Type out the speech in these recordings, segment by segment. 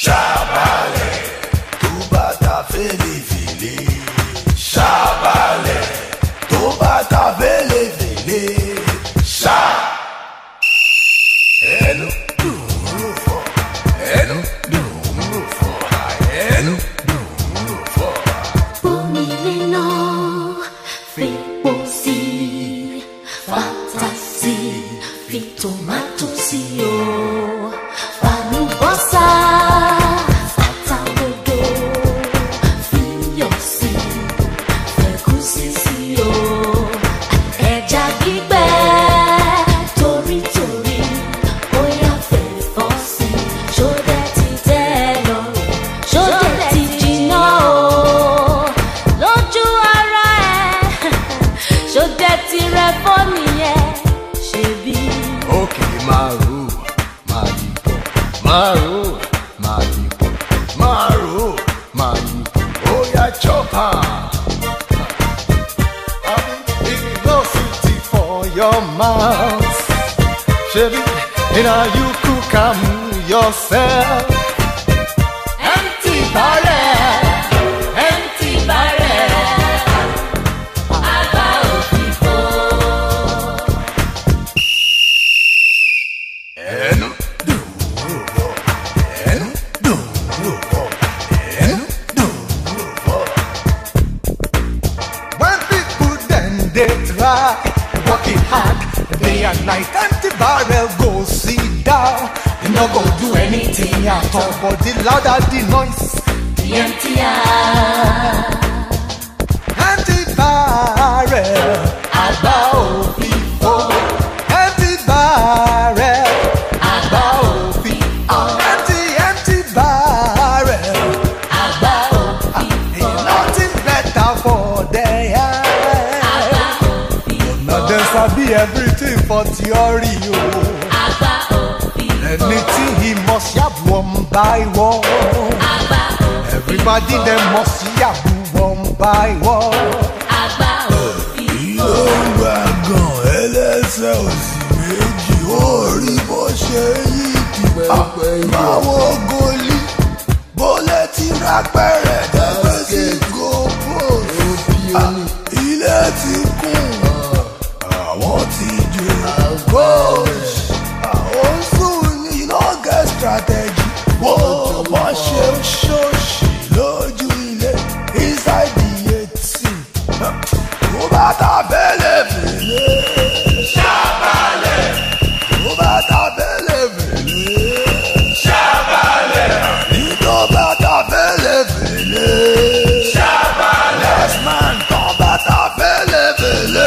Ṣàbàlẹ̀ tó bá ta fèlèfèlè. Ṣàbàlẹ̀ tó bá ta fèlèfèlè. Ṣá. Ẹnu dùn fọ́. Ẹnu dùn fọ́. Ẹnu dùn fọ́. Omi lena f'epo sí, fata sí, fi tomato sí o. F'àlùbọ́sà, fata rodo, f'iyọ̀ sí, f'ẹ̀gúsí sí o. Ẹja gbígbẹ torítorí, bóyá fẹ̀fọ́ sí, ṣódẹ ti tẹ́ ẹ lọ́rùn, ṣódẹ ti jiná o. Lójú ara ẹ, ṣódẹ ti rẹ fọ́ nìyẹn, ṣebí. Òkè màrú, màyìpọ̀, màrú, màyìpọ̀, màrú, màyìpọ̀, óyá chọ́pà. It's no sweetie for your mouth. Chevy, now you cook am yourself. Empty barrel, empty barrel, àgbà òfìfo. Ẹnu dùn fọ́. Ẹnu dùn fọ́. Ẹnu dùn fọ́. When people then they try working hard day and night, empty barrel go sit down. You no go do anything at all, but the louder the noise, The emptier, empty barrel, àgbà òfìfo. Empty barrel, àgbà òfìfo. Empty barrel, àgbà òfìfo. ain't nothing better for their Àgbà eyes. òfìfo. Now them sabi everything for theory, oh. Àgbà òfìfo. Anything he must have one by one. Àgbà òfìfo. Everybody them must have one by one. Àgbà òfìfo. Ló ń gbà gan ẹlẹ́sẹ̀ òsì méjì ó rí bó ṣe yí di pẹ́pẹ́. Máwo goli bólẹ̀ tí rápẹ́rẹ́ dẹ́gbẹ́ sí GoPost. Ilé ti kún àwọn ti jẹ ghost. Àwọn sùn ní no get strategy. Wọ́n ṣe ń ṣòṣì lójú ilé inside the 18. Tó bá ta fèlèfèlè. Ṣàbàlẹ̀. Tó bá ta fèlèfèlè. Ṣàbàlẹ̀. Ní tó bá ta fèlèfèlè. Ṣàbàlẹ̀. Last man tó bá ta fèlèfèlè.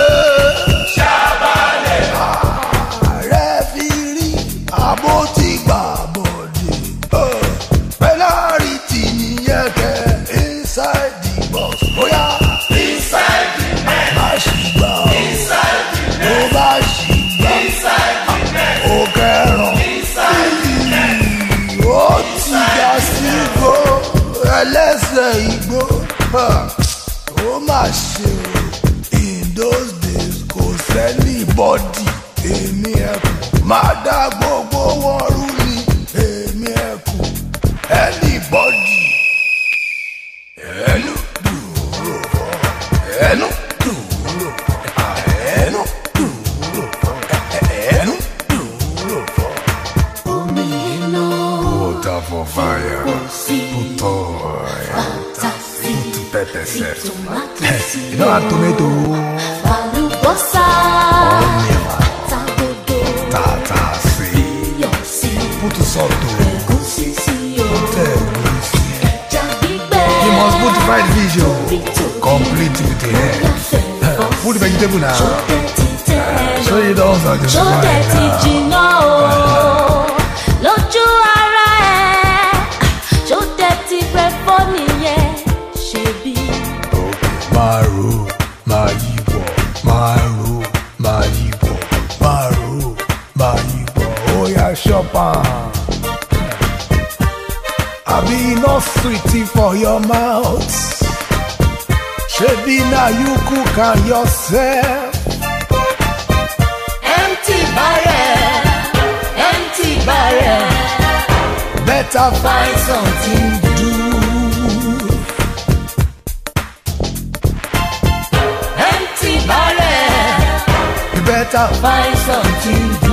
Ṣàbàlẹ̀. Ààrẹ fi rí àbó ti gbà bọ̀dé. Penalty nìyẹn kẹ́ inside the box. Bóyá inside the net. Má ṣì gbà ó. Inside the net. Tó bá ṣì gbà. Inside the net. Ó kẹ́ràn. Inside the net. Ó ti ga sí igbó. Ẹlẹ́sẹ̀ igbó. Ó mà ṣe o. In those days kò sẹ́ni bọ́dì. Èmi ẹkùn. Má dá gbogbo wọn rú ni. Èmi ẹkùn. Anybody. Ẹnu dùn fọ́. Ẹnu dùn fọ́. Ẹnu dùn fọ́. Ẹnu dùn fọ́. Omi lena Water for fire. f'epo sí, Put oil. fata sí, Pepper fi set. tomato sí You know o. a tomato. F'àlùbọ́sà, Onion. fata rodo, Tata see. iyọ̀ sí, Put salt o. ẹ̀gúsí sí o. Ẹ̀gúsí. Ẹja gbígbẹ You must put fried fish o. torítorí, Complete with the bóyá head. fẹ̀fọ́ Put sí, vegetable now. ṣódẹ ti tẹ́ ẹ So you lọ́rùn, don't start to ṣódẹ ti jiná o. Lójú ara ẹ, ṣódẹ ti rẹ fọ́ nìyẹn, ṣebí. Maru, Mayibo, Maru, Mayibo, Maru, Mayibo, Oya Chopin. I be no sweetie for your mouth. Shebi na you cook am yourself. Empty barrel, empty barrel. Better better find something to do. Empty barrel. You better Find something to do.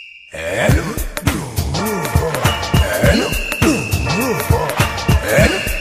hello, hello, hello.